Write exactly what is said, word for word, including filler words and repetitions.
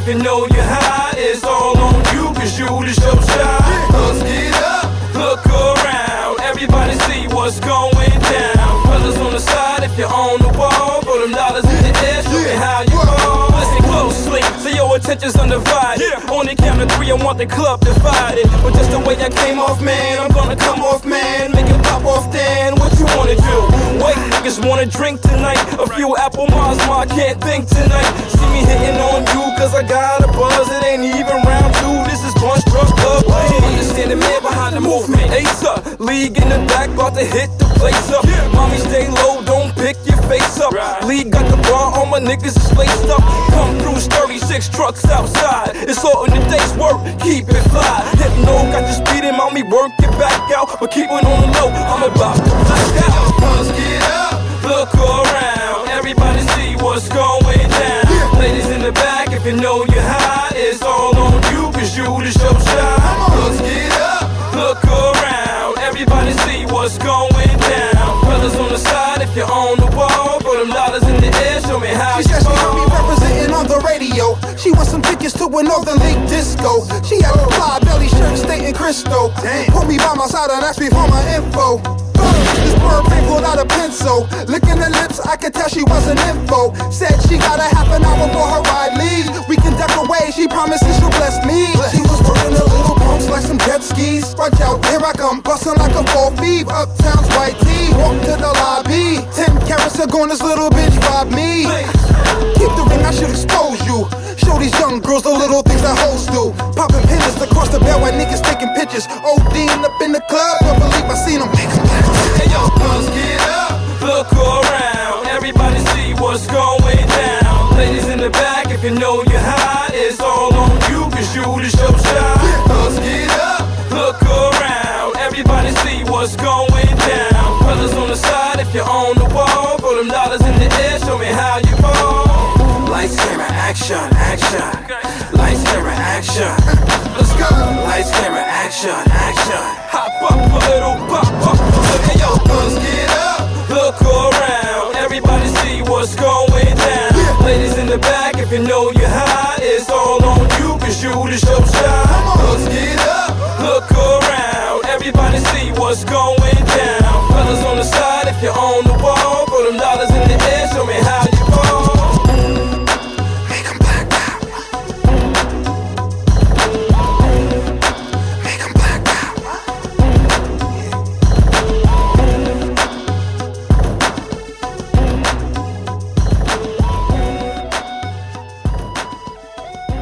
if you know you're high. It's all on you, cause you the show shine. Let's get up, look around, everybody see what's going down. Fellas on the side, if you're on the wall, throw them dollars in the air, show me how you fall. Listen closely, so your attention's undivided. On the count of three, I want the club divided. But just the way I came off, man, I'm gonna come off, man. Make it pop off, then what you wanna do? Wait, niggas wanna drink tonight. A few Apple Mars, I can't think tonight. See me hitting on you, cause I got a buzz. It ain't even round two, this is Bunch Drunk Club. Understand the man behind the movement. Ace up, league in the back, about to hit the place up. Mommy, stay low, don't pick your face up. League got the bar, all my niggas is laced up. Come through, thirty-six trucks outside. It's all in the day's work, keep it fly. Hypno got you speeding, mommy, work it back out. But keep it on the low, I'm about to black out. Let's get up, look around, everybody see what's going down. Ladies in the back, if you know you're high, it's all on you, cause you the show shine. Let's get up, look around, everybody see what's going down. Fellas on the side, if you're on the wall, throw them dollars in the air, show me how she you said fall. she heard me representing on the radio. She wants some tickets to a Northern League disco. She had a fly belly shirt stating Crystal. Put me by my side and asked me for my info. This bird brain pulled out a pencil. Licking her lips, I could tell she wasn't info. Said she got a half an hour for her ride leave. We can duck away, she promises she'll bless me. She was working her little pumps like some jet skis. Watch out, here I come, bustin' like a full feeve. Uptown's white tee, walk to the lobby. Ten carats are gone, this little bitch robbed me. Keep the ring, I should expose you. Show these young girls the little things that hoes do. Popping pins across the bed while niggas taking pictures. ODing up in the club, don't believe I seen them. Hey yo, let's get up, look around, everybody see what's going down. Ladies in the back, if you know you're high, it's all on you, cause you the show shine. Let's get up, look around, everybody see what's going down. Fellas on the side, if you're on the wall, throw them dollars in the air, show me how you fall. Lights, camera, action, action. Lights, camera, action. Let's go. Lights, camera, action, action. Hop up a little, pop up a little. Hey yo, let's get up, look around, everybody see what's going down. Ladies in the back, if you know you're high, it's all on you, cause you the show shine. Let's get up, look around, everybody see what's going down. Fellas on the side, if you're on